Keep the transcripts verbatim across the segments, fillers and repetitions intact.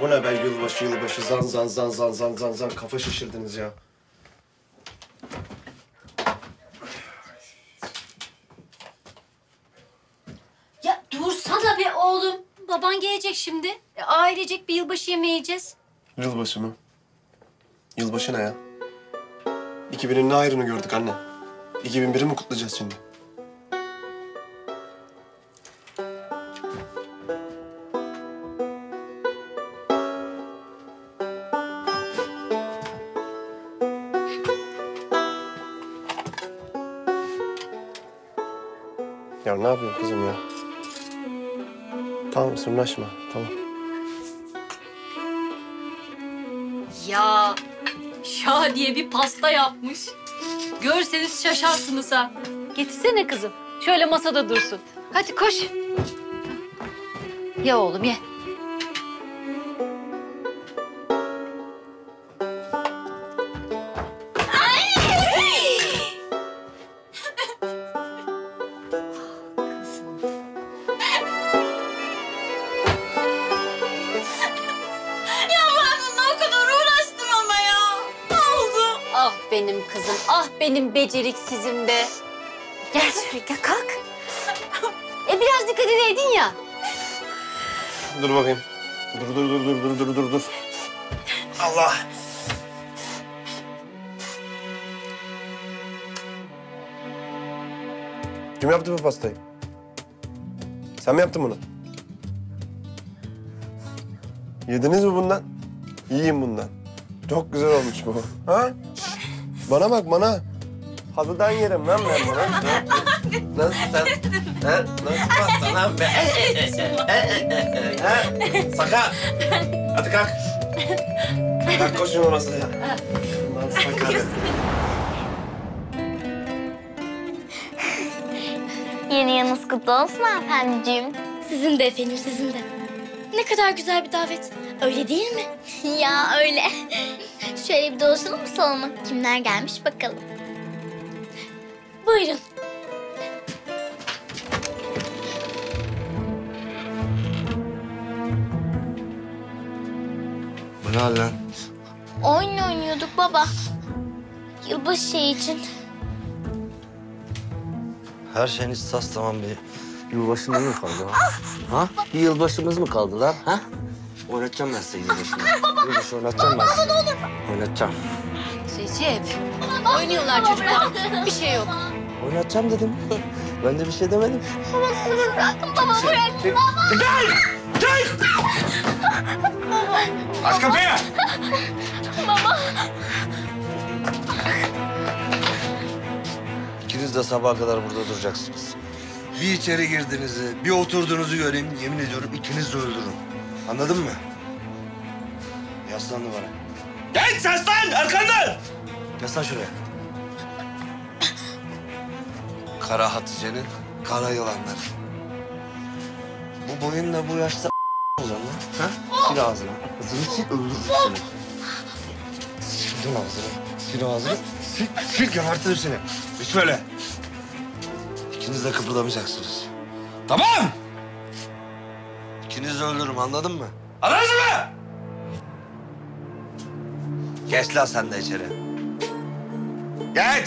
Bu ne be yılbaşı yılbaşı zan zan zan zan zan zan zan kafa şişirdiniz ya. Ya dursana be oğlum. Baban gelecek şimdi. E, ailecek bir yılbaşı yemeği yiyeceğiz. Yılbaşı mı? Yılbaşı ne ya? iki binin ne ayrını gördük anne? iki bin biri mi kutlayacağız şimdi? Ya ne yapıyorsun kızım ya? Tamam sırnaşma, tamam. Ya Şah diye bir pasta yapmış. Görseniz şaşarsınız ha. Getirsene kızım. Şöyle masada dursun. Hadi koş. Ye oğlum ye. Ah benim kızım, ah benim beceriksizim de. Gel şuraya, gel kalk. E biraz dikkat edeydin ya. Dur bakayım. Dur dur dur dur dur dur dur dur. Allah. Kim yaptı bu pastayı? Sen mi yaptın bunu? Yediniz mi bundan? Yiyin bundan. Çok güzel olmuş bu. Ha? Bana bak bana. Halıdan yerim lan ben bunu. Nasıl sen? Ha? Nasıl pasta lan be? Ha? Sakar. Hadi kalk. Kalk koş şunu masaya. Lan sakar. Yeni yılınız kutlu olsun hanımefendiciğim. Sizin de efendim, sizin de. Ne kadar güzel bir davet. Öyle değil mi? Ya öyle. Şöyle bir dolaşalım mı salona? Kimler gelmiş bakalım. Buyurun. Bu ne hal lan? Oyun oynuyorduk baba. Yılbaşı şeyi için. Her şeyiniz tas tamam bir yılbaşında mı kaldı ha? Ha? Bir yılbaşımız mı kaldı lan ha? Oynatacağım ben size yılbaşını. Yılbaşı oynatacağım ben size. Oynatacağım. Recep, oynuyorlar çocuklar. Bir şey yok. Oynatacağım dedim. Ben de bir şey demedim. Bırakın baba bırakın baba. Aç kapıyı! İkiniz de sabaha kadar burada duracaksınız. Bir içeri girdiğinizi, bir oturduğunuzu göreyim. Yemin ediyorum ikiniz de öldürürüm. Anladın mı? Yaslan duvara. Geç seslen arkandan! Yaslan şuraya. Kara Hatice'nin kara yılanları. Bu boyunla bu yaşta olacaksın lan. Ha? Sil ağzını. Ağzını sil, öldürürüm seni. Sildim ağzını. Sil ağzını. Sil, sil gebertirim seni. Hiç böyle. İkiniz de kıpırdamayacaksınız. Tamam! İkinizi de öldürürüm, anladın mı? Anladınız mı? Geç lan sen de içeri. Geç!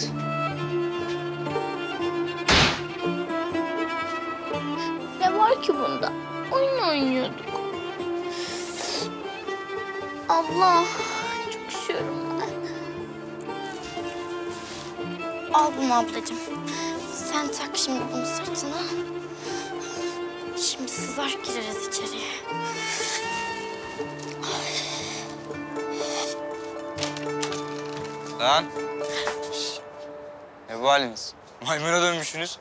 Ne var ki bunda? Oyun oynuyorduk. Allah, çok üşüyorum ben. Al bunu ablacığım. Sen tak şimdi bunu sırtına. Şimdi sızar gireriz içeriye. Lan. Şş. Ne bu haliniz? Maymuna dönmüşsünüz.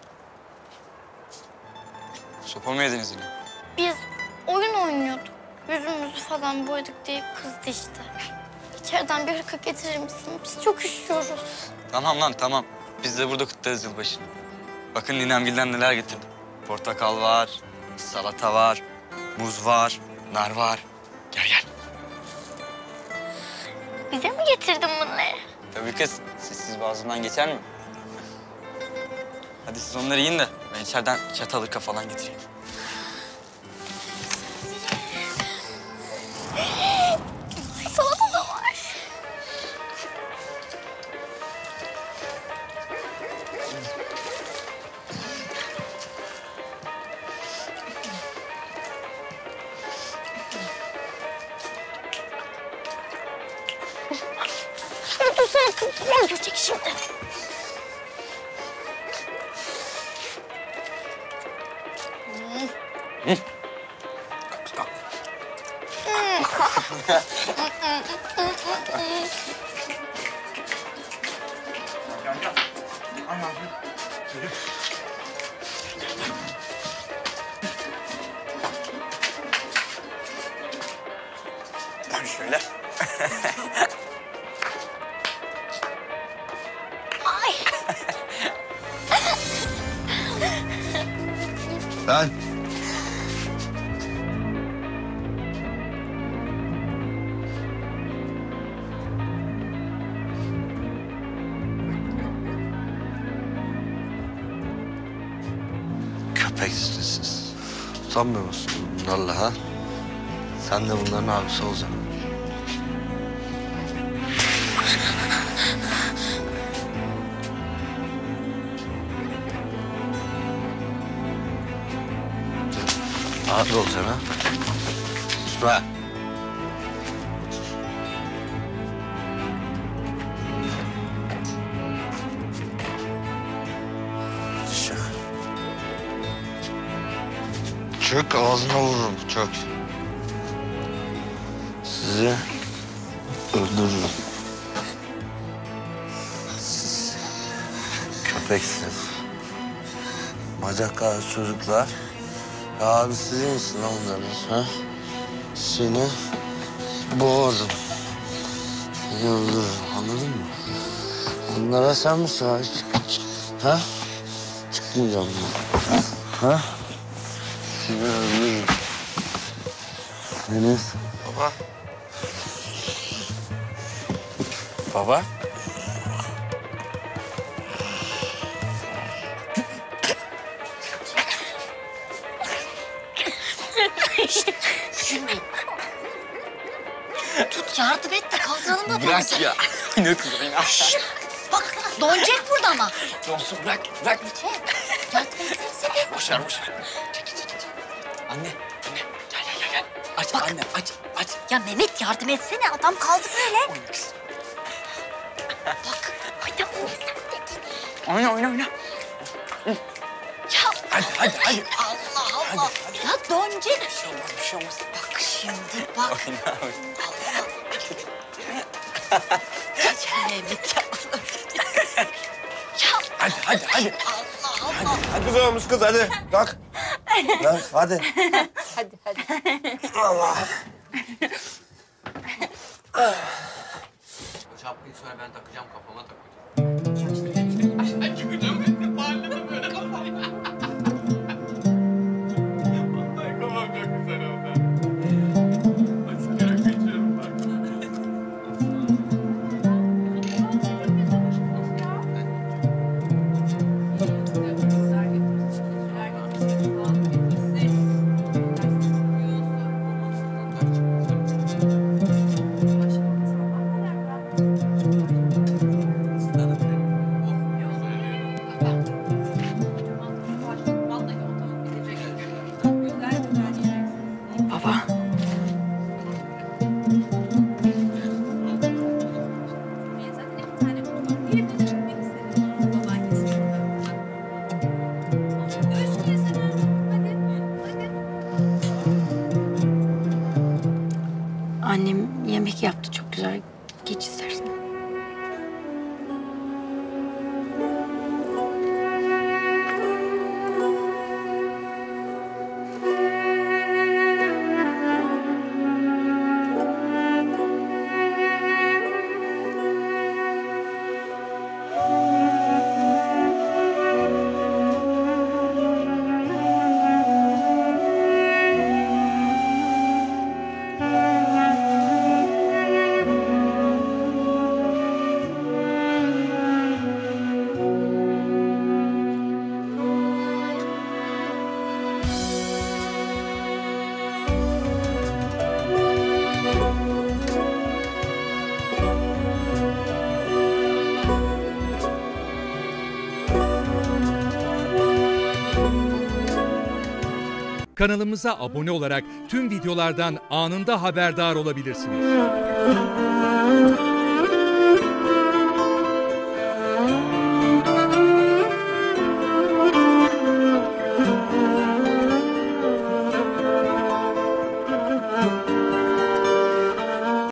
Sopa mı yediniz yine? Biz oyun oynuyorduk. Yüzümüzü falan boyadık diye kızdı işte. İçeriden bir hırka getirir misin? Biz çok üşüyoruz. Tamam lan tamam. Biz de burada kutlarız yılbaşını. Bakın ninemgilden neler getirdim. Portakal var, salata var, muz var, nar var. Gel gel. Bize mi getirdin bunları? Tabii kız. Sessiz boğazından geçer mi? Hadi siz onları yiyin de ben içeriden çatalı kafalan getireyim. Baksana kız babam görecek şimdi. Ben şöyle. Lan. Köpeksiniz siz. Utanmıyor musun bunlarla ha? Sen de bunların abisi olacaksın. Abi olacaksın ha? Üstüme. Çık. Çök ağzına vururum, çök. Sizi öldürürüm. Siz köpeksiniz. Bacak ağrı çocuklar. Ya abi sizin misin lan bunların ha? Seni boğarım. Seni öldürürüm, anladın mı? Bunlara sen mi sahip çıkacaksın? Ha? Çıkmayacağım ben. Ha? Seni öldürürüm. Deniz. Baba. Baba. Tut yardım et de kaldıralım babamızı. Bırak ya. Ne kızım ya? Bak donacak burada ama. Donsun bırak, bırak. Yardım etsene seni. Boşver, boşver. Anne, anne. Gel, gel, gel. gel. Aç anne, aç, aç. Ya Mehmet yardım etsene adam kaldı böyle. Oyna kızım. Bak oyna oyna sen de git. Oyna, oyna, oyna. Ya Hadi, hadi, hadi. Allah Allah. Ya donacak. Bir şey olmaz, bir şey olmaz. Bak şimdi bak. Oyna, oyna. Allah. Ya Mehmet ya. Ya Hadi hadi hadi. Allah Allah. Hadi güzel olmuş kız hadi. Kalk. Lan hadi. Hadi hadi. Allah. Şapkayı sonra ben takacağım, kafama takacağım. Annem yemek yaptı çok güzel. Geç istersen. Kanalımıza abone olarak tüm videolardan anında haberdar olabilirsiniz.